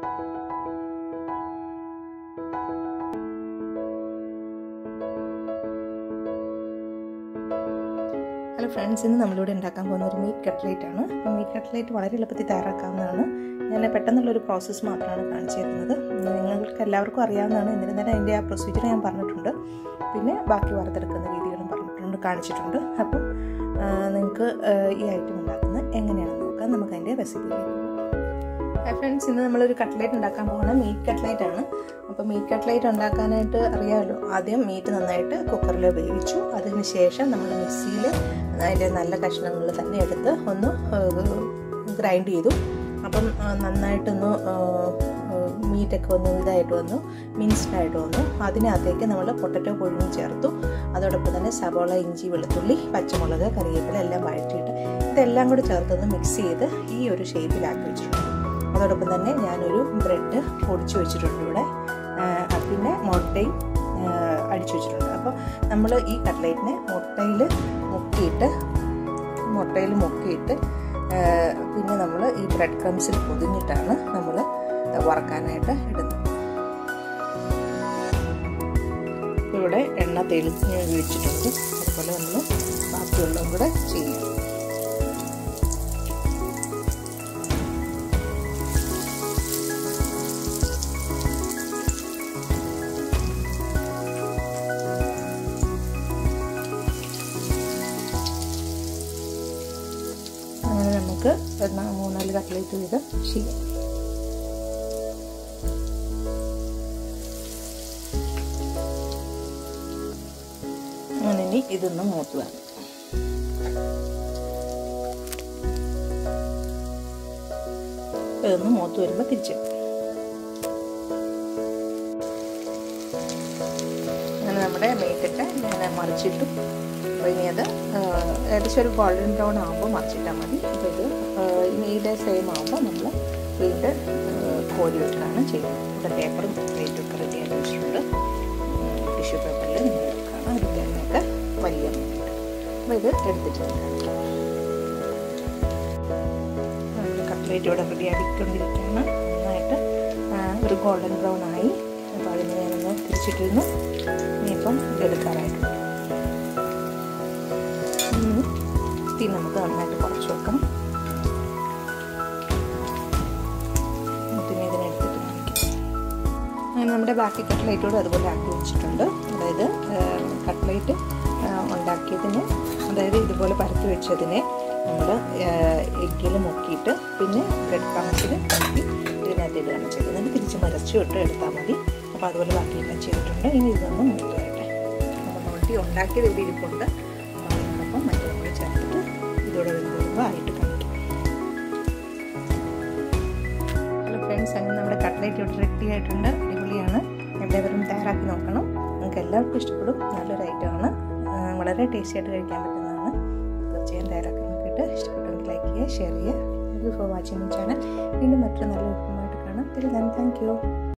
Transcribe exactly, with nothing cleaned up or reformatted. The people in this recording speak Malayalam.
ഹലോ ഫ്രണ്ട്സ്, ഇന്ന് നമ്മളിവിടെ ഉണ്ടാക്കാൻ പോകുന്ന ഒരു മീറ്റ് കട്ട്ലേറ്റ് ആണ്. അപ്പോൾ മീറ്റ് കട്ട്ലേറ്റ് വളരെ എളുപ്പത്തിൽ തയ്യാറാക്കാവുന്നതാണ്. ഞാൻ പെട്ടെന്നുള്ളൊരു പ്രോസസ്സ് മാത്രമാണ് കാണിച്ചു തരുന്നത്. നിങ്ങൾക്ക് എല്ലാവർക്കും അറിയാവുന്നതാണ്. എന്നിരുന്നാലും അതിൻ്റെ ആ പ്രൊസീജിയർ ഞാൻ പറഞ്ഞിട്ടുണ്ട്. പിന്നെ ബാക്കി വറുത്തെടുക്കുന്ന രീതികളും പറഞ്ഞിട്ടുണ്ട്, കാണിച്ചിട്ടുണ്ട്. അപ്പം നിങ്ങൾക്ക് ഈ ഐറ്റം ഉണ്ടാക്കുന്നത് എങ്ങനെയാണെന്ന് നോക്കാം. നമുക്ക് അതിൻ്റെ റെസിപ്പിയിലേക്ക് പോകാം. ഹായ് ഫ്രണ്ട്സ്, ഇന്ന് നമ്മളൊരു കട്ട്ലേറ്റ് ഉണ്ടാക്കാൻ പോകുന്നത് മീറ്റ് കട്ട്ലേറ്റ് ആണ്. അപ്പോൾ മീറ്റ് കട്ട്ലേറ്റ് ഉണ്ടാക്കാനായിട്ട് അറിയാമല്ലോ, ആദ്യം മീറ്റ് നന്നായിട്ട് കുക്കറിൽ വേവിച്ചു. അതിന് ശേഷം നമ്മൾ മിക്സിയിൽ അതിൻ്റെ നല്ല കഷ്ണങ്ങൾ തന്നെ എടുത്ത് ഒന്ന് ഗ്രൈൻഡ് ചെയ്തു. അപ്പം നന്നായിട്ടൊന്ന് മീറ്റൊക്കെ ഒന്ന് ഇതായിട്ട് വന്നു, മിൻസ്ഡായിട്ട് വന്നു. അതിനകത്തേക്ക് നമ്മൾ പൊട്ടറ്റോ പുഴുങ്ങി ചേർത്തു. അതോടൊപ്പം തന്നെ സവോള, ഇഞ്ചി, വെളുത്തുള്ളി, പച്ചമുളക്, കറിവേപ്പില എല്ലാം വഴറ്റിയിട്ട് ഇതെല്ലാം കൂടി ചേർത്തൊന്ന് മിക്സ് ചെയ്ത് ഈ ഒരു ഷേപ്പിലാക്കി വെച്ചിട്ടുണ്ട്. അതോടൊപ്പം തന്നെ ഞാനൊരു ബ്രെഡ് പൊടിച്ചു വെച്ചിട്ടുണ്ട് ഇവിടെ. പിന്നെ മുട്ടയും അടിച്ചു വെച്ചിട്ടുണ്ട്. അപ്പോൾ നമ്മൾ ഈ കട്ട്ലേറ്റിനെ മുട്ടയിൽ മുക്കിയിട്ട് മുട്ടയിൽ മുക്കിയിട്ട് പിന്നെ നമ്മൾ ഈ ബ്രെഡ് ക്രംസിൽ പൊതിഞ്ഞിട്ടാണ് നമ്മൾ വറക്കാനായിട്ട് ഇടുന്നത്. ഇവിടെ എണ്ണ തെളിച്ച് ഒഴിച്ചിട്ടുണ്ട്. അതുപോലെ നമ്മൾ ബാക്കിയുള്ളതും കൂടെ ചെയ്യും. അങ്ങനെ നമുക്ക് മൂന്നാല് കട്ട്ലേറ്റ് വീതം ചെയ്യാം. അങ്ങനെ ഇനി ഇതൊന്ന് മൂത്ത് വേണം. ഇതൊന്ന് മൂത്ത് വരുമ്പോൾ തിരിച്ച് അങ്ങനെ നമ്മുടെ മീറ്റൊക്കെ ഞാൻ മറിച്ചിട്ടു. അപ്പോൾ ഇനി അത് ഏകദേശം ഒരു ഗോൾഡൻ ബ്രൗൺ ആകുമ്പോൾ മറിച്ചിട്ടാൽ മതി. അപ്പോൾ ഇത് ഇനി ഇതേ സെയിം ആകുമ്പോൾ നമ്മൾ വീണ്ടും കോരി വെച്ചിട്ടാണ് ചെയ്യുന്നത്. ഇവിടെ പേപ്പറും പ്ലേറ്റൊക്കെ റെഡി ആക്കി വെച്ചിട്ടുണ്ട്. ടിഷ്യൂ പേപ്പറിൽ നിങ്ങൾ എടുക്കുകയാണ്. അതിൻ്റെ എണ്ണയൊക്കെ വലിയ മീനുണ്ട്. അപ്പോൾ ഇത് എടുത്തിട്ടുണ്ട്. നമ്മൾ കട്ട്ലേറ്റ് ഇവിടെ റെഡി ആക്കിക്കൊണ്ടിരിക്കുകയാണ്. നന്നായിട്ട് ഒരു ഗോൾഡൻ ബ്രൗൺ ആയി. അപ്പോൾ അതിന് ഞാനൊന്ന് തിരിച്ചിട്ടിരുന്നു. ഇനിയിപ്പം ഇതെടുക്കാറായിട്ടുണ്ട്. തീ നമുക്ക് നന്നായിട്ട് കുറച്ച് വെക്കാം. പിന്നെ ഇതിനെടുത്തിട്ട് കാണിക്കാം. അങ്ങനെ നമ്മുടെ ബാക്കി കട്ട്ലേറ്റോട് അതുപോലെ ആക്കി വെച്ചിട്ടുണ്ട്. അതായത് കട്ട്ലേറ്റ് ഉണ്ടാക്കിയതിന്, അതായത് ഇതുപോലെ പരത്തി വെച്ചതിനെ നമ്മൾ എഗ്ഗിൽ മുക്കിയിട്ട് പിന്നെ ബ്രെഡ് ക്രംസിൽ മുക്കി ഇതിനകത്ത് ഇടുകയാണ് ചെയ്യുന്നത്. തിരിച്ച് മരച്ചു ഇട്ട് എടുത്താൽ മതി. അപ്പോൾ അതുപോലെ ബാക്കിയെല്ലാം ചെയ്തിട്ടുണ്ട്. ഇനി ഇതൊന്ന് മൂത്തുകട്ടെ. നമ്മൾ നോട്ടി ഉണ്ടാക്കിയത് ഇവിടെ ഇരിപ്പുണ്ട്. അപ്പം മറ്റൊന്നും കൂടി ചേർത്തിട്ട് ഇതോടെ വരുമ്പോൾ ആയിട്ട് കാണിക്കും. ഹലോ ഫ്രണ്ട്സ്, അങ്ങനെ നമ്മുടെ കട്ട്ലേറ്റ് ഇവിടെ റെഡി ആയിട്ടുണ്ട്. അടിപൊളിയാണ്. എല്ലാവരും തയ്യാറാക്കി നോക്കണം. നിങ്ങൾക്ക് എല്ലാവർക്കും ഇഷ്ടപ്പെടും. നല്ലൊരു ഐറ്റമാണ്. വളരെ ടേസ്റ്റി ആയിട്ട് കഴിക്കാൻ പറ്റുന്നതാണ്. തീർച്ചയായും തയ്യാറാക്കി നോക്കിയിട്ട് ഇഷ്ടപ്പെട്ടെങ്കിൽ ലൈക്ക് ചെയ്യുക, ഷെയർ ചെയ്യുക. Thank you for watching my channel. വീണ്ടും മറ്റൊരു നല്ല വിഭവമായിട്ട് കാണാം. Thank U.